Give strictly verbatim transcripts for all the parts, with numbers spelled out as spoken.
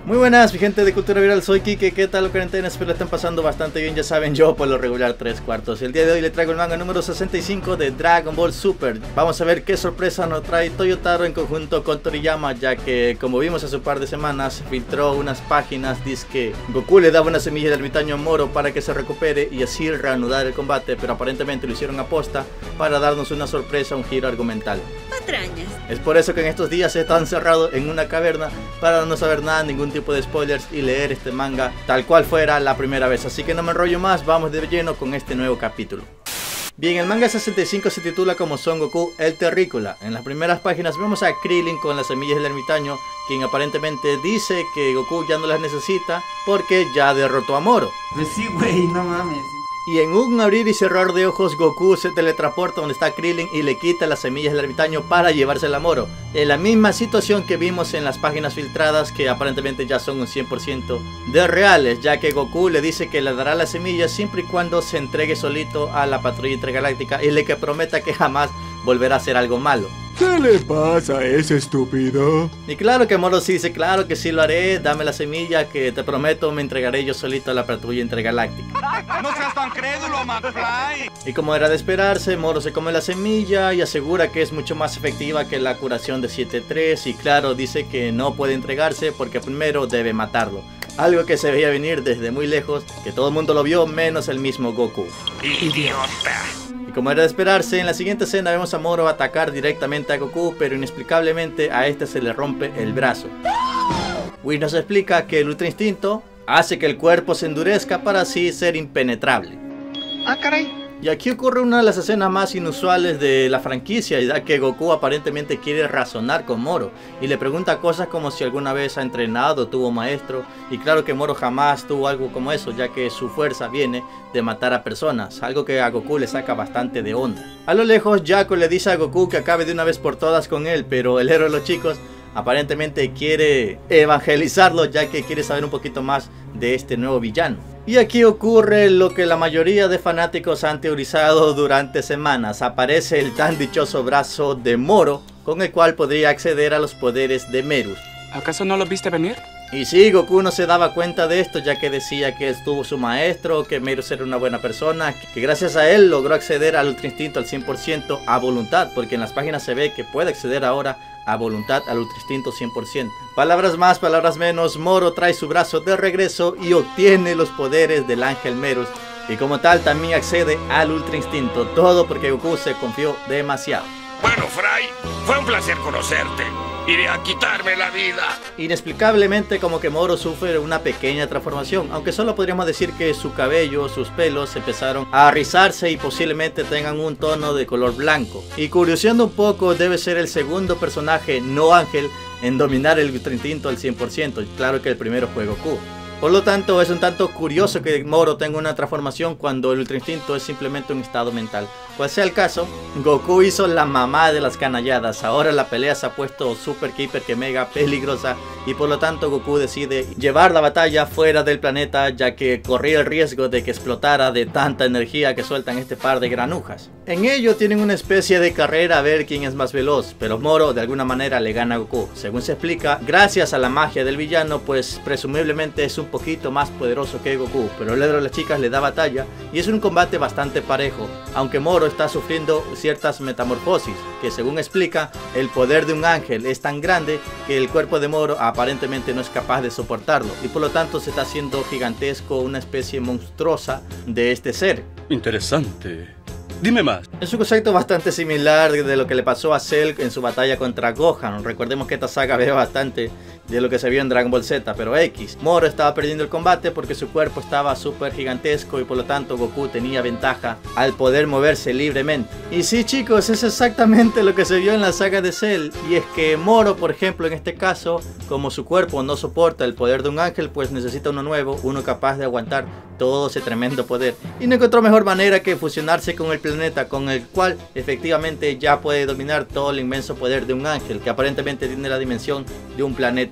Muy buenas, mi gente de Cultura Viral, soy Kike. ¿Qué tal la cuarentena? Espero la estén pasando bastante bien. Ya saben, yo por lo regular tres cuartos. El día de hoy le traigo el manga número sesenta y cinco de Dragon Ball Super. Vamos a ver qué sorpresa nos trae Toyotaro en conjunto con Toriyama, ya que como vimos hace un par de semanas filtró unas páginas, dice que Goku le daba una semilla de ermitaño a Moro para que se recupere y así reanudar el combate, pero aparentemente lo hicieron aposta para darnos una sorpresa, un giro argumental. Patrañas. Es por eso que en estos días he estado encerrado en una caverna para no saber nada, ningún tipo de spoilers y leer este manga tal cual fuera la primera vez. Así que no me enrollo más, vamos de lleno con este nuevo capítulo. Bien, el manga sesenta y cinco se titula como Son Goku el Terrícola. En las primeras páginas vemos a Krillin con las semillas del ermitaño, quien aparentemente dice que Goku ya no las necesita porque ya derrotó a Moro. Pues sí, güey, no mames. Y en un abrir y cerrar de ojos, Goku se teletransporta donde está Krillin y le quita las semillas del ermitaño para llevársela a Moro. En la misma situación que vimos en las páginas filtradas, que aparentemente ya son un cien por ciento de reales, ya que Goku le dice que le dará las semillas siempre y cuando se entregue solito a la patrulla intergaláctica y le que prometa que jamás volverá a hacer algo malo. ¿Qué le pasa a ese estúpido? Y claro que Moro sí dice, claro que sí lo haré, dame la semilla que te prometo me entregaré yo solito a la patrulla intergaláctica. ¡No seas tan crédulo, McFly! Y como era de esperarse, Moro se come la semilla y asegura que es mucho más efectiva que la curación de siete tres y claro, dice que no puede entregarse porque primero debe matarlo. Algo que se veía venir desde muy lejos, que todo el mundo lo vio menos el mismo Goku. ¡Idiota! Como era de esperarse, en la siguiente escena vemos a Moro atacar directamente a Goku, pero inexplicablemente a este se le rompe el brazo. Whis nos explica que el Ultra Instinto hace que el cuerpo se endurezca para así ser impenetrable. ¡Ah, caray! Y aquí ocurre una de las escenas más inusuales de la franquicia, ya que Goku aparentemente quiere razonar con Moro y le pregunta cosas como si alguna vez ha entrenado, tuvo maestro, y claro que Moro jamás tuvo algo como eso, ya que su fuerza viene de matar a personas, algo que a Goku le saca bastante de onda. A lo lejos, Jaco le dice a Goku que acabe de una vez por todas con él, pero el héroe de los chicos aparentemente quiere evangelizarlo, ya que quiere saber un poquito más de este nuevo villano. Y aquí ocurre lo que la mayoría de fanáticos han teorizado durante semanas. Aparece el tan dichoso brazo de Moro, con el cual podría acceder a los poderes de Merus. ¿Acaso no lo viste venir? Y sí, Goku no se daba cuenta de esto, ya que decía que estuvo su maestro, que Merus era una buena persona, que gracias a él logró acceder al Ultra Instinto al cien por ciento a voluntad, porque en las páginas se ve que puede acceder ahora a voluntad al Ultra Instinto cien por ciento. Palabras más, palabras menos, Moro trae su brazo de regreso y obtiene los poderes del Ángel Merus, y como tal también accede al Ultra Instinto, todo porque Goku se confió demasiado. Bueno, Fry, fue un placer conocerte. Iré a quitarme la vida. Inexplicablemente como que Moro sufre una pequeña transformación, aunque solo podríamos decir que su cabello, sus pelos empezaron a rizarse y posiblemente tengan un tono de color blanco. Y curioseando un poco, debe ser el segundo personaje no ángel en dominar el Ultra Instinto al cien por ciento, y claro que el primero fue Goku. Por lo tanto, es un tanto curioso que Moro tenga una transformación cuando el Ultra Instinto es simplemente un estado mental. Cual sea el caso, Goku hizo la mamá de las canalladas. Ahora la pelea se ha puesto super, hiper, que mega peligrosa y por lo tanto Goku decide llevar la batalla fuera del planeta, ya que corría el riesgo de que explotara de tanta energía que sueltan este par de granujas. En ello tienen una especie de carrera a ver quién es más veloz, pero Moro de alguna manera le gana a Goku. Según se explica, gracias a la magia del villano, pues presumiblemente es un poquito más poderoso que Goku, pero el héroe de las chicas le da batalla y es un combate bastante parejo, aunque Moro está sufriendo ciertas metamorfosis, que según explica, el poder de un ángel es tan grande que el cuerpo de Moro aparentemente no es capaz de soportarlo y por lo tanto se está haciendo gigantesco, una especie monstruosa de este ser. Interesante. Dime más. Es un concepto bastante similar de lo que le pasó a Cell en su batalla contra Gohan. Recordemos que esta saga ve bastante de lo que se vio en Dragon Ball Z, pero X. Moro estaba perdiendo el combate porque su cuerpo estaba súper gigantesco y por lo tanto Goku tenía ventaja al poder moverse libremente. Y sí, chicos, es exactamente lo que se vio en la saga de Cell, y es que Moro, por ejemplo, en este caso, como su cuerpo no soporta el poder de un ángel, pues necesita uno nuevo, uno capaz de aguantar todo ese tremendo poder, y no encontró mejor manera que fusionarse con el planeta, con el cual efectivamente ya puede dominar todo el inmenso poder de un ángel, que aparentemente tiene la dimensión de un planeta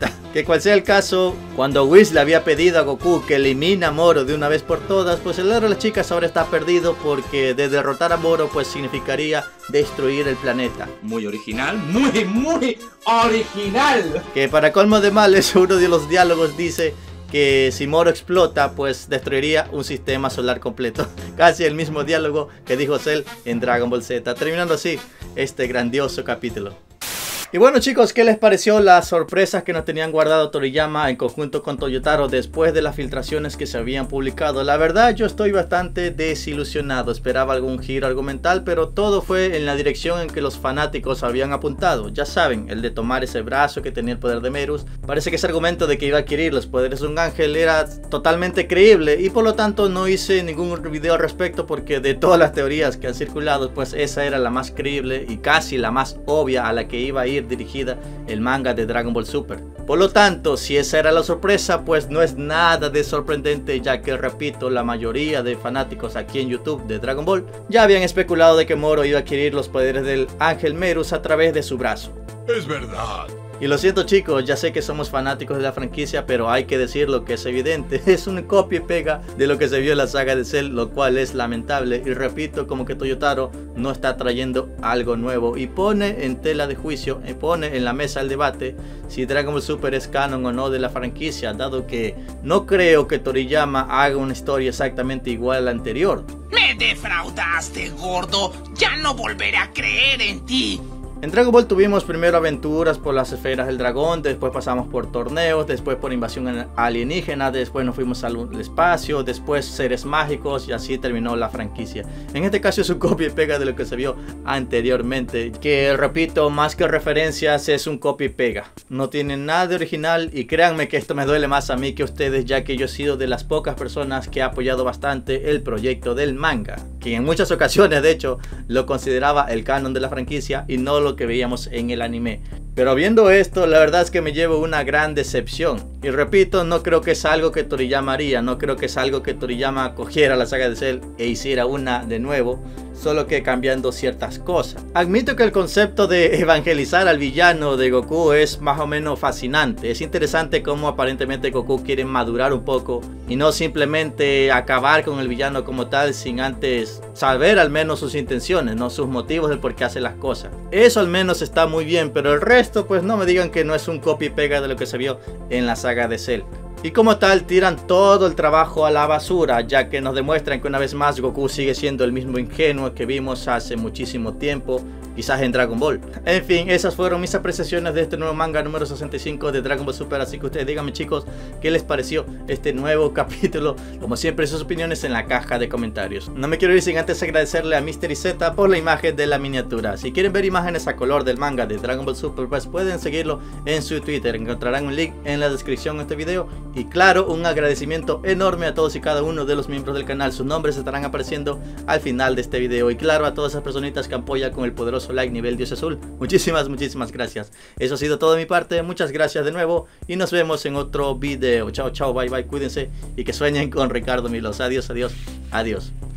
Z. Que cual sea el caso, cuando Whis le había pedido a Goku que elimine a Moro de una vez por todas, pues el héroe de las chicas ahora está perdido, porque de derrotar a Moro pues significaría destruir el planeta. Muy original, muy, muy original. Que para colmo de males, uno de los diálogos dice que si Moro explota, pues destruiría un sistema solar completo. Casi el mismo diálogo que dijo Cell en Dragon Ball Z, terminando así este grandioso capítulo. Y bueno chicos, ¿qué les pareció las sorpresas que nos tenían guardado Toriyama en conjunto con Toyotaro después de las filtraciones que se habían publicado? La verdad yo estoy bastante desilusionado, esperaba algún giro argumental, pero todo fue en la dirección en que los fanáticos habían apuntado. Ya saben, el de tomar ese brazo que tenía el poder de Merus. Parece que ese argumento de que iba a adquirir los poderes de un ángel era totalmente creíble, y por lo tanto no hice ningún video al respecto, porque de todas las teorías que han circulado, pues esa era la más creíble y casi la más obvia a la que iba a ir dirigida el manga de Dragon Ball Super. Por lo tanto, si esa era la sorpresa, pues no es nada de sorprendente, ya que repito, la mayoría de fanáticos aquí en YouTube de Dragon Ball ya habían especulado de que Moro iba a adquirir los poderes del ángel Merus a través de su brazo. Es verdad. Y lo siento chicos, ya sé que somos fanáticos de la franquicia, pero hay que decirlo que es evidente, es un copia y pega de lo que se vio en la saga de Cell, lo cual es lamentable. Y repito, como que Toyotaro no está trayendo algo nuevo y pone en tela de juicio, y pone en la mesa el debate si Dragon Ball Super es canon o no de la franquicia, dado que no creo que Toriyama haga una historia exactamente igual a la anterior. Me defraudaste, gordo, ya no volveré a creer en ti. En Dragon Ball tuvimos primero aventuras por las esferas del dragón, después pasamos por torneos, después por invasión alienígena, después nos fuimos al espacio, después seres mágicos, y así terminó la franquicia. En este caso es un copia y pega de lo que se vio anteriormente, que repito, más que referencias es un copia y pega. No tiene nada de original, y créanme que esto me duele más a mí que a ustedes, ya que yo he sido de las pocas personas que ha apoyado bastante el proyecto del manga, que en muchas ocasiones de hecho lo consideraba el canon de la franquicia y no lo que veíamos en el anime. Pero viendo esto, la verdad es que me llevo una gran decepción. Y repito, no creo que es algo que Toriyama haría, no creo que es algo que Toriyama cogiera la saga de Cell e hiciera una de nuevo, solo que cambiando ciertas cosas. Admito que el concepto de evangelizar al villano de Goku es más o menos fascinante. Es interesante cómo aparentemente Goku quiere madurar un poco y no simplemente acabar con el villano como tal, sin antes saber al menos sus intenciones, no sus motivos del por qué hace las cosas. Eso al menos está muy bien, pero el resto pues no me digan que no es un copia y pega de lo que se vio en la saga de Cell. Y como tal tiran todo el trabajo a la basura, ya que nos demuestran que una vez más Goku sigue siendo el mismo ingenuo que vimos hace muchísimo tiempo, quizás en Dragon Ball. En fin, esas fueron mis apreciaciones de este nuevo manga número sesenta y cinco de Dragon Ball Super, así que ustedes díganme chicos, ¿qué les pareció este nuevo capítulo? Como siempre, sus opiniones en la caja de comentarios. No me quiero ir sin antes agradecerle a Mystery Z por la imagen de la miniatura. Si quieren ver imágenes a color del manga de Dragon Ball Super, pues pueden seguirlo en su Twitter, encontrarán un link en la descripción de este video. Y claro, un agradecimiento enorme a todos y cada uno de los miembros del canal, sus nombres estarán apareciendo al final de este video. Y claro, a todas esas personitas que apoyan con el poderoso like nivel Dios Azul, muchísimas muchísimas gracias. Eso ha sido todo de mi parte, muchas gracias de nuevo y nos vemos en otro video. Chao chao, bye bye, cuídense y que sueñen con Ricardo Milos. Adiós, adiós, adiós.